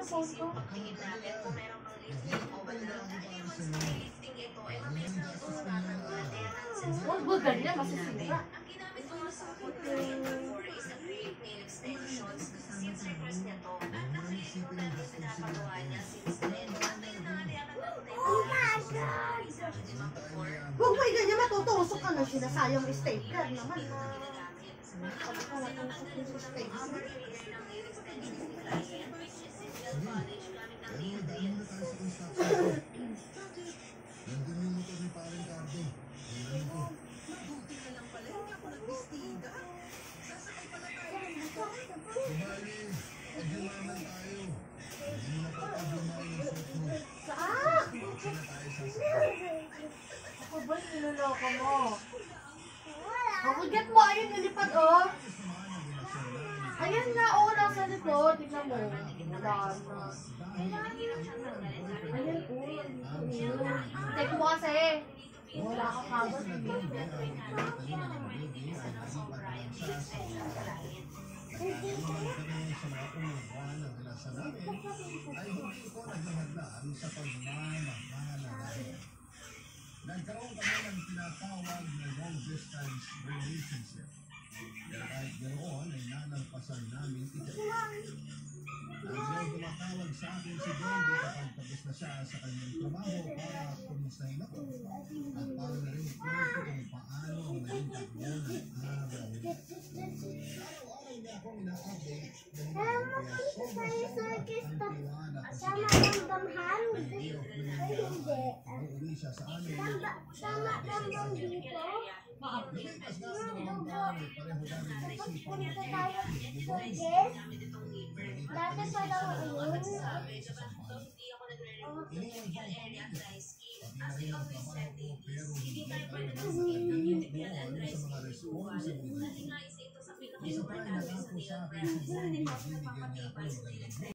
yung phone ko. Pagtingin natin kung meron pang lifting o wala. Once may lifting ito, ay mabilis na ito natanggal. Kaya natin Huwag ba ganyan? Masisira. ang ginamit ko sa food number 4 is a create nail extensions since request niya to. At nakaliit po natin pinapagawa niya since then. Antay na naliakan natin. Oh my God! Huwag mo ganyan, matutusok ka na. Sinasayang stapler naman na. Matutusok yung stapler. Nandun yung motor ni Paring Cardo. Hiram ko. Mabuti na lang pala, hindi ako nagbistida. Sasakay pala tayo. Kumali, pag-yumaman tayo. Hindi mo napapag-yumaman yung suot mo. Saan? Kasi na tayo sasakay. Ako ba yung niloloko mo? Ako, get mo. Ayun, nilipad, oh. Ayan na, oh, nasa likod. Tignan mo. Wala na. Ayan, oh. Take mo kasi. Wala ka kagad. Sa mga umuwan ng binasa namin, ay hindi ko naghahadlaan sa pagmamahalaga. Nagkaroon kami ng tinatawag na long distance relationship. Kaya kahit ganoon ay nalagpasan namin ito. Ang tumatawag sa akin si Goldie kapag tapos na siya sa kanyang trabaho para kumustahin ako. At para na rin kwento kung paano ang naging takbo ng araw. Araw-araw niya akong ina-update dahil kaya sobrang ang tiwala ko sa hindi ako uuwi siya sa amin. Lumipas na sa dalawang taon at pareho namin naisipan Dati pa daw ayun. iniwan ko ang pamilya. Pati na rin ang trabaho ko pero hindi tayo nagkaganap doon sa mga responsibility. Isa pa rin nangako sa akin si Goldie, binigyan niya ako ng